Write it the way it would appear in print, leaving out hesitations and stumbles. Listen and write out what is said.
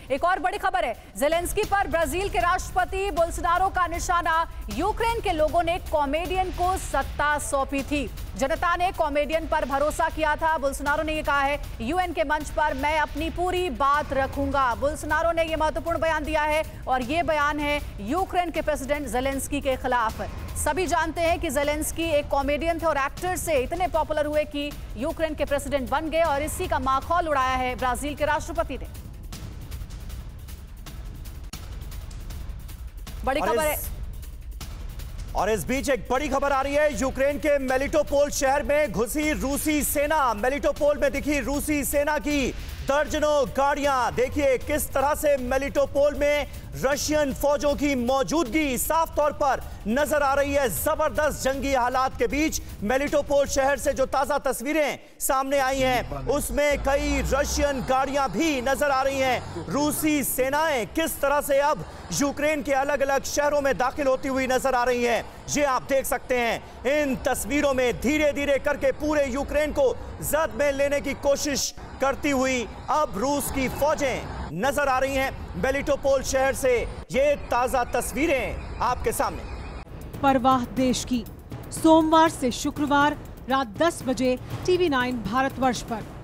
एक और बड़ी खबर है, ज़ेलेंस्की पर ब्राजील के राष्ट्रपति बोल्सोनारो का निशाना। यूक्रेन के लोगों ने कॉमेडियन को सत्ता सौंपी थी। जनता ने कॉमेडियन पर भरोसा किया था। बोल्सोनारो ने यह कहा है, यूएन के मंच पर मैं अपनी पूरी बात रखूंगा। बोल्सोनारो ने यह महत्वपूर्ण बयान दिया है और यह बयान है यूक्रेन के प्रेसिडेंट ज़ेलेंस्की के खिलाफ। सभी जानते हैं कि ज़ेलेंस्की एक कॉमेडियन थे और एक्टर से इतने पॉपुलर हुए कि यूक्रेन के प्रेसिडेंट बन गए और इसी का माखौल उड़ाया है ब्राजील के राष्ट्रपति ने। बड़ी खबर है और इस बीच एक बड़ी खबर आ रही है। यूक्रेन के मेलिटोपोल शहर में घुसी रूसी सेना। मेलिटोपोल में दिखी रूसी सेना की दर्जनों गाड़ियां। देखिए किस तरह से मेलिटोपोल में रशियन फौजों की मौजूदगी साफ तौर पर नजर आ रही है। जबरदस्त जंगी हालात के बीच मेलिटोपोल शहर से जो ताजा तस्वीरें सामने आई हैं उसमें कई रशियन गाड़ियां भी नजर आ रही हैं। रूसी सेनाएं किस तरह से अब यूक्रेन के अलग अलग शहरों में दाखिल होती हुई नजर आ रही हैं, ये आप देख सकते हैं इन तस्वीरों में। धीरे धीरे करके पूरे यूक्रेन को जद में लेने की कोशिश करती हुई अब रूस की फौजें नजर आ रही हैं मेलिटोपोल शहर से। ये ताजा तस्वीरें आपके सामने। परवाह देश की, सोमवार से शुक्रवार रात 10 बजे TV9 भारतवर्ष पर।